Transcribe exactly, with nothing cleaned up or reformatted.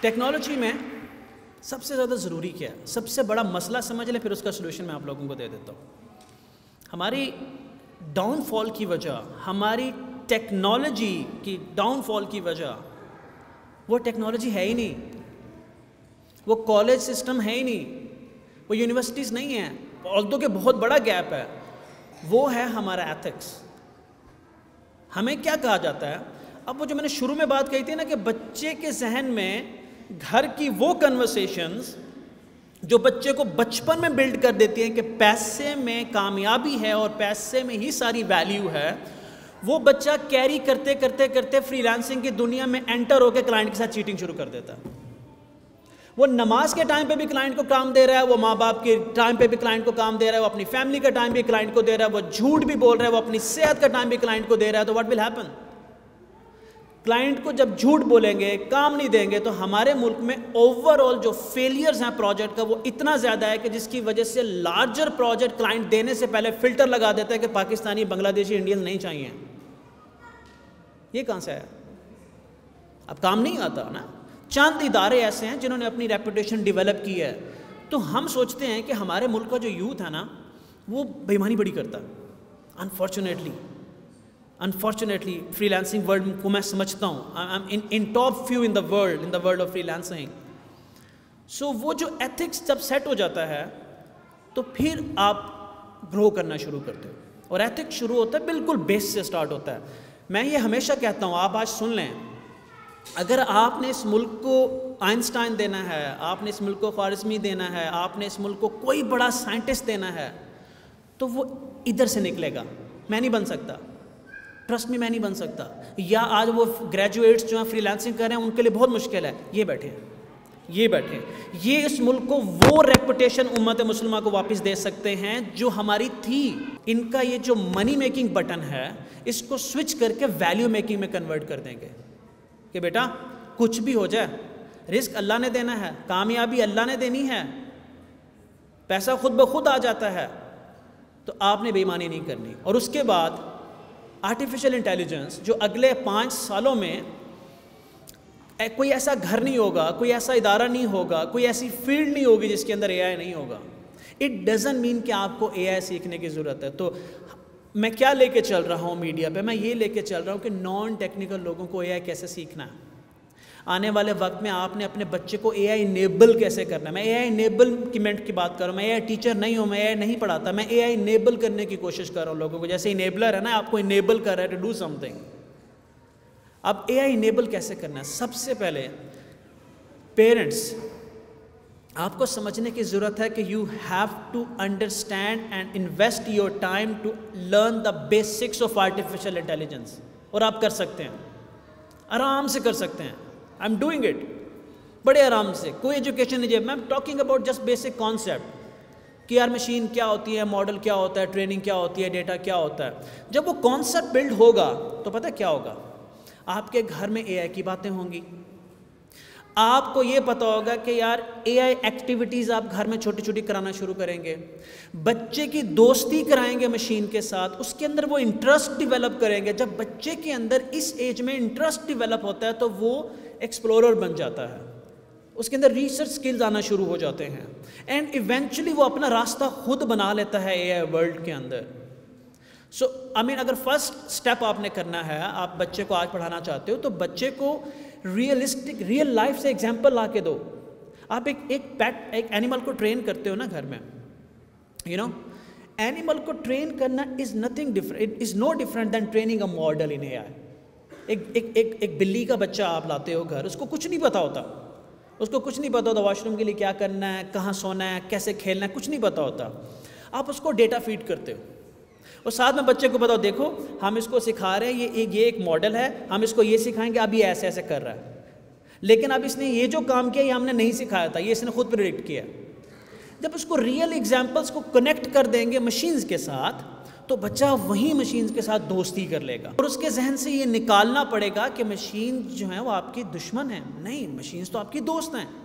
Technology में सबसे ज़्यादा ज़रूरी क्या है, सबसे बड़ा मसला समझ लें, फिर उसका सोल्यूशन मैं आप लोगों को दे देता हूँ। हमारी डाउनफॉल की वजह, हमारी टेक्नोलॉजी की डाउनफॉल की वजह वो टेक्नोलॉजी है ही नहीं, वो कॉलेज सिस्टम है ही नहीं, वो यूनिवर्सिटीज़ नहीं है, ऑल्दो के बहुत बड़ा गैप है, वो है हमारा एथिक्स। हमें क्या कहा जाता है, अब वो जो मैंने शुरू में बात कही थी ना कि बच्चे के जहन में घर की वो कन्वर्सेशंस जो बच्चे को बचपन में बिल्ड कर देती हैं कि पैसे में कामयाबी है और पैसे में ही सारी वैल्यू है, वो बच्चा कैरी करते करते करते फ्रीलांसिंग की दुनिया में एंटर होकर क्लाइंट के साथ चीटिंग शुरू कर देता है। वो नमाज के टाइम पे भी क्लाइंट को काम दे रहा है, वो माँ बाप के टाइम पे भी क्लाइंट को काम दे रहा है, वो अपनी फैमिली का टाइम भी क्लाइंट को दे रहा है, वो झूठ भी बोल रहा है, वो अपनी सेहत का टाइम भी क्लाइंट को दे रहा है। तो व्हाट विल हैपन, क्लाइंट को जब झूठ बोलेंगे, काम नहीं देंगे, तो हमारे मुल्क में ओवरऑल जो फेलियर्स हैं प्रोजेक्ट का वो इतना ज़्यादा है कि जिसकी वजह से लार्जर प्रोजेक्ट क्लाइंट देने से पहले फिल्टर लगा देता है कि पाकिस्तानी, बांग्लादेशी, इंडियंस नहीं चाहिए। ये कहाँ से आया? अब काम नहीं आता ना। चंद इदारे ऐसे हैं जिन्होंने अपनी रेपुटेशन डेवलप की है, तो हम सोचते हैं कि हमारे मुल्क का जो यूथ है ना वो बेईमानी बड़ी करता है। अनफॉर्चुनेटली अनफॉर्चुनेटली फ्रीलांसिंग वर्ल्ड को मैं समझता हूँ, I am in in top few in the world in the world of freelancing. So वो जो एथिक्स जब सेट हो जाता है तो फिर आप ग्रो करना शुरू करते हो, और एथिक्स शुरू होता है बिल्कुल बेस से स्टार्ट होता है। मैं ये हमेशा कहता हूँ, आप आज सुन लें, अगर आपने इस मुल्क को आइंस्टाइन देना है, आपने इस मुल्क को ख्वारिज़मी देना है, आपने इस मुल्क को कोई बड़ा साइंटिस्ट देना है, तो वो इधर से निकलेगा। मैं नहीं बन सकता, ट्रस्ट में मैं नहीं बन सकता। या आज वो ग्रेजुएट्स जो हैं फ्रीलांसिंग कर रहे हैं उनके लिए बहुत मुश्किल है, ये बैठे हैं ये बैठे हैं ये इस मुल्क को वो रेपुटेशन उम्मत मुसलमान को वापस दे सकते हैं जो हमारी थी। इनका ये जो मनी मेकिंग बटन है इसको स्विच करके वैल्यू मेकिंग में कन्वर्ट कर देंगे कि बेटा कुछ भी हो जाए, रिस्क अल्लाह ने देना है, कामयाबी अल्लाह ने देनी है, पैसा खुद ब खुद आ जाता है, तो आपने बेईमानी नहीं करनी। और उसके बाद आर्टिफिशियल इंटेलिजेंस, जो अगले पाँच सालों में कोई ऐसा घर नहीं होगा, कोई ऐसा इदारा नहीं होगा, कोई ऐसी फील्ड नहीं होगी जिसके अंदर एआई नहीं होगा। इट डजंट मीन कि आपको एआई सीखने की ज़रूरत है। तो मैं क्या लेके चल रहा हूँ मीडिया पे, मैं ये लेके चल रहा हूँ कि नॉन टेक्निकल लोगों को एआई कैसे सीखना है। आने वाले वक्त में आपने अपने बच्चे को एआई इनेबल कैसे करना है। मैं एआई इनेबलमेंट की बात कर रहा हूँ, मैं एआई टीचर नहीं हूँ, मैं एआई नहीं पढ़ाता, मैं एआई इनेबल करने की कोशिश कर रहा हूँ लोगों को। जैसे इनेबलर है ना, आपको इनेबल कर रहा है टू डू समथिंग। अब एआई इनेबल कैसे करना है? सबसे पहले पेरेंट्स, आपको समझने की ज़रूरत है कि you have to understand and invest your time to learn the basics of artificial intelligence. और आप कर सकते हैं, आराम से कर सकते हैं। आई एम डूइंग इट बड़े आराम से, कोई एजुकेशन नहीं है। मैं talking about just basic concept कि यार मशीन क्या होती है, मॉडल क्या होता है, ट्रेनिंग क्या होती है, डेटा क्या होता है। जब वो कॉन्सेप्ट बिल्ड होगा तो पता क्या होगा, आपके घर में एआई की बातें होंगी। आपको ये पता होगा कि यार एआई एक्टिविटीज़ आप घर में छोटी छोटी कराना शुरू करेंगे, बच्चे की दोस्ती कराएंगे मशीन के साथ, उसके अंदर वो इंटरेस्ट डेवलप करेंगे। जब बच्चे के अंदर इस एज में इंटरेस्ट डेवलप होता है तो वो एक्सप्लोरर बन जाता है, उसके अंदर रिसर्च स्किल्स आना शुरू हो जाते हैं, एंड इवेंचुअली वो अपना रास्ता खुद बना लेता है एआई वर्ल्ड के अंदर। सो आई मीन अगर फर्स्ट स्टेप आपने करना है, आप बच्चे को आज पढ़ाना चाहते हो, तो बच्चे को रियलिस्टिक रियल लाइफ से एग्जांपल ला के दो। आप एक एक पेट एक एनिमल को ट्रेन करते हो ना घर में, यू नो, एनिमल को ट्रेन करना is nothing different, it is no different than training a model in AI. एक एक एक एक बिल्ली का बच्चा आप लाते हो घर, उसको कुछ नहीं पता होता, उसको कुछ नहीं पता होता वॉशरूम के लिए क्या करना है, कहाँ सोना है, कैसे खेलना है, कुछ नहीं पता होता। आप उसको डेटा फीड करते हो और साथ में बच्चे को बताओ, देखो हम इसको सिखा रहे हैं, ये एक ये एक मॉडल है, हम इसको ये सिखाएंगे, अब ये ऐसे ऐसे कर रहा है। लेकिन अब इसने ये जो काम किया ये हमने नहीं सिखाया था, ये इसने खुद प्रेडिक्ट किया। जब उसको रियल एग्जाम्पल्स को कनेक्ट कर देंगे मशीन्स के साथ, तो बच्चा वहीं मशीन्स के साथ दोस्ती कर लेगा। और उसके जहन से ये निकालना पड़ेगा कि मशीन जो है वो आपकी दुश्मन है, नहीं, मशीन्स तो आपकी दोस्त हैं।